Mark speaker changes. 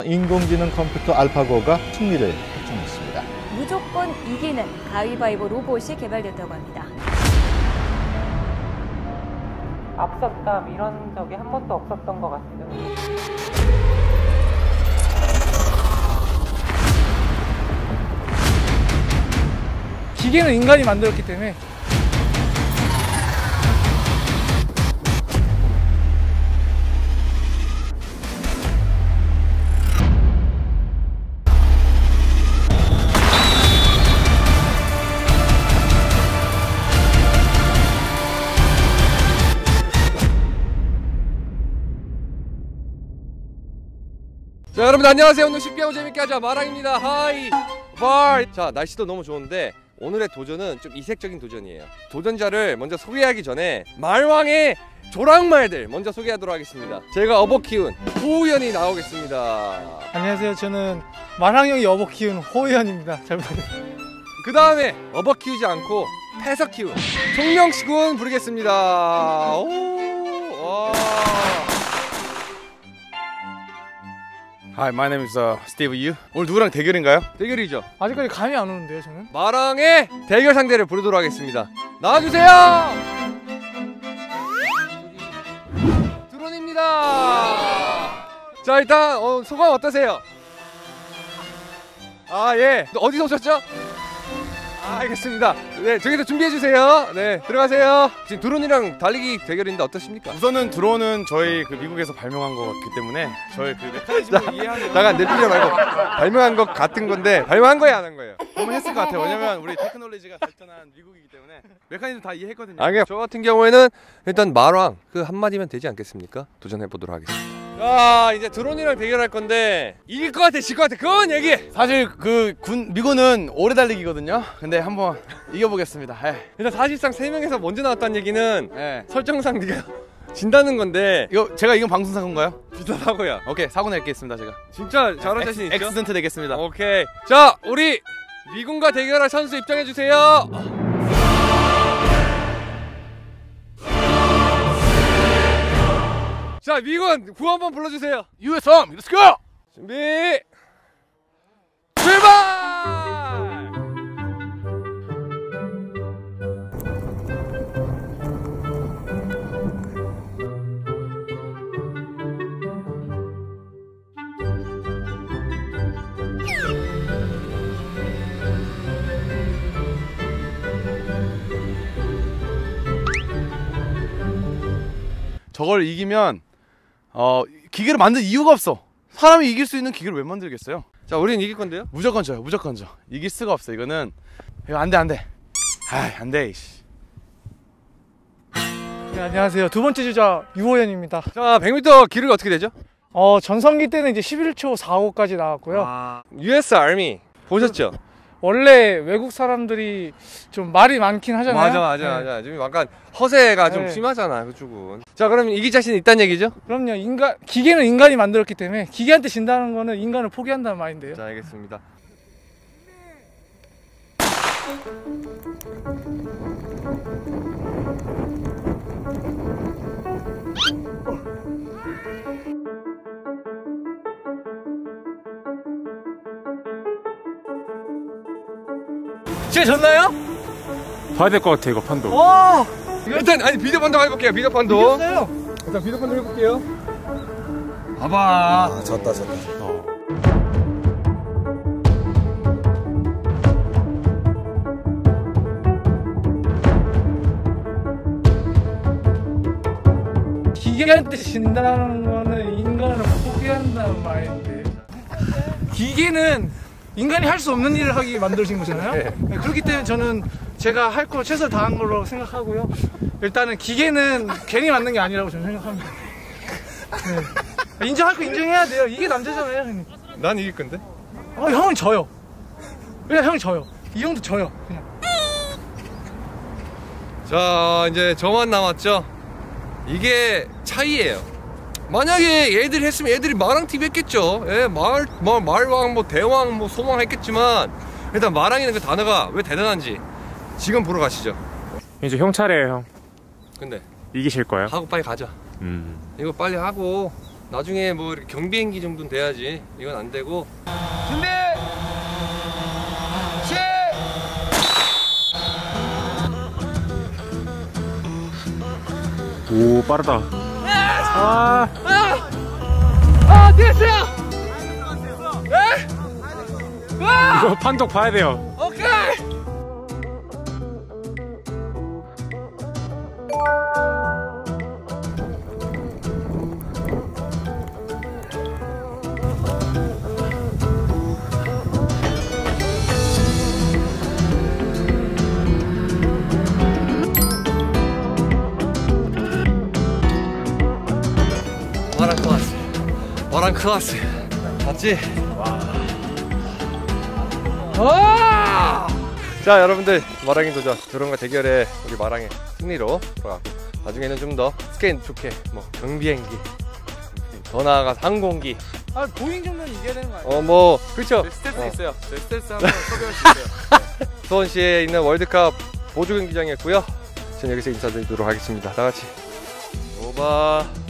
Speaker 1: 인공지능 컴퓨터 알파고가 승리를 확정했습니다.
Speaker 2: 무조건 이기는 가위바위보 로봇이 개발됐다고 합니다.
Speaker 3: 앞섰다 이런 적이 한 번도 없었던 것 같아요.
Speaker 4: 기계는 인간이 만들었기 때문에
Speaker 5: 자, 여러분 안녕하세요. 오늘 쉽게 하고 재밌게 하자 마랑입니다. 하이 발. 자, 날씨도 너무 좋은데 오늘의 도전은 좀 이색적인 도전이에요. 도전자를 먼저 소개하기 전에 말왕의 조랑말들 먼저 소개하도록 하겠습니다. 제가 업어 키운 호우연이 나오겠습니다.
Speaker 4: 안녕하세요. 저는 말항형이 업어 키운 호우연입니다. 잘 부탁드립니다.
Speaker 5: 그 다음에 업어 키우지 않고 패서 키운 송명식군 부르겠습니다. 오, 와.
Speaker 6: Hi, my name is Steve Yu. 오늘 누구랑 대결인가요?
Speaker 5: 대결이죠.
Speaker 4: 아직까지 감이 안 오는데요, 저는.
Speaker 5: 마랑의 대결 상대를 부르도록 하겠습니다. 나와주세요. 드론입니다. 자, 일단 소감 어떠세요? 아, 예. 어디서 오셨죠? 아, 알겠습니다. 네, 저기서 준비해주세요. 네, 들어가세요. 지금 드론이랑 달리기 대결인데 어떠십니까?
Speaker 6: 우선은 드론은 저희 그 미국에서 발명한 거기 때문에 저희 그 메커니즘을 이해하는
Speaker 5: 잠깐 내피지 말고 발명한 것 같은 건데 발명한 거예요, 안 한 거예요?
Speaker 6: 보면 했을 것 같아요. 왜냐면 우리 테크놀로지가 발전한 미국이기 때문에 메커니즘 다 이해했거든요.
Speaker 5: 저 같은 경우에는 일단 말왕 그 한마디면 되지 않겠습니까? 도전해보도록 하겠습니다. 자, 이제 드론이랑 대결할 건데 이길 것 같아, 질 것 같아, 그건 얘기해.
Speaker 6: 사실 그 미군은 오래 달리기거든요. 근데 한번 이겨보겠습니다.
Speaker 5: 일단 사실상 3명에서 먼저 나왔다는 얘기는
Speaker 6: 예.
Speaker 5: 설정상 네가 진다는 건데
Speaker 6: 이거 제가 이건 방송 사고인가요?
Speaker 5: 비슷하고요.
Speaker 6: 오케이, 사고 낼겠습니다. 제가
Speaker 5: 진짜 잘할 자신 있죠?
Speaker 6: 엑스던트 되겠습니다.
Speaker 5: 오케이. 자, 우리 미군과 대결할 선수 입장해주세요. 자, 미군 구호 한번 불러주세요.
Speaker 6: US Army, let's go!
Speaker 5: 준비 출발!
Speaker 6: 저걸 이기면 기계를 만들 이유가 없어. 사람이 이길 수 있는 기계를 왜 만들겠어요?
Speaker 5: 자, 우리는 이길 건데요?
Speaker 6: 무조건 져요. 무조건 져. 이길 수가 없어. 이거 안돼 안돼. 안돼.
Speaker 4: 네, 안녕하세요. 두 번째 주자 유호연입니다.
Speaker 5: 자, 100m 기록이 어떻게 되죠?
Speaker 4: 전성기 때는 이제 11초 45까지 나왔고요.
Speaker 5: US Army 보셨죠?
Speaker 4: 원래 외국 사람들이 좀 말이 많긴 하잖아요.
Speaker 5: 맞아. 좀 약간 허세가 좀
Speaker 4: 네.
Speaker 5: 심하잖아, 그쪽은. 자, 그럼 이길 자신 있다는 얘기죠?
Speaker 4: 그럼요. 기계는 인간이 만들었기 때문에 기계한테 진다는 거는 인간을 포기한다는 말인데요.
Speaker 5: 자, 알겠습니다.
Speaker 4: 진짜 졌나요?
Speaker 7: 봐야 될 것 같아, 이거 판도.
Speaker 5: 일단 비디오 판독 해볼게요. 비디오 판독.
Speaker 4: 이겼어요.
Speaker 5: 일단 비디오 판독 해볼게요. 봐봐.
Speaker 1: 졌다.
Speaker 4: 기계한테 진다는 거는 인간을 포기한다는 말인데 기계는 인간이 할 수 없는 일을 하게 만들어진 거잖아요. 네, 그렇기 때문에 저는 제가 할 거 최선을 다한 걸로 생각하고요. 일단은 기계는 괜히 만든 게 아니라고 저는 생각합니다. 네. 인정할 거 인정해야 돼요. 이게 남자잖아요, 형님.
Speaker 5: 난 이길 건데.
Speaker 4: 형은 져요. 그냥 형이 져요. 이 형도 져요. 그냥.
Speaker 5: 자, 이제 저만 남았죠. 이게 차이예요. 만약에 얘들이 했으면 애들이 마랑TV 했겠죠. 예, 말왕, 대왕, 소왕 했겠지만 일단 마랑이는 그 단어가 왜 대단한지 지금 보러 가시죠.
Speaker 7: 이제 형 차례예요, 형.
Speaker 5: 근데
Speaker 7: 이기실 거예요?
Speaker 5: 하고 빨리 가자. 이거 빨리 하고 나중에 뭐 이렇게 경비행기 정도는 돼야지. 이건 안 되고. 준비!
Speaker 7: 오 빠르다.
Speaker 5: 됐어요!
Speaker 7: 이거 판독 봐야 돼요.
Speaker 5: 오케이! 마랑 클라스 맞지? 와. 자 여러분들 마랑이 도전 드론과 대결에 우리 마랑의 승리로 돌아가고 나중에는 좀 더 스케일 좋게 뭐 경비행기 더 나아가서 항공기
Speaker 4: 아 보잉 정도는 이겨야 되는 거 아니에요?
Speaker 5: 뭐 그렇죠.
Speaker 6: 스텔스 있어요. 저희 스텔스 한번 섭외할 수 있어요.
Speaker 5: 수원시에 있는 월드컵 보조 경기장이었고요. 전 여기서 인사드리도록 하겠습니다. 다 같이 오바.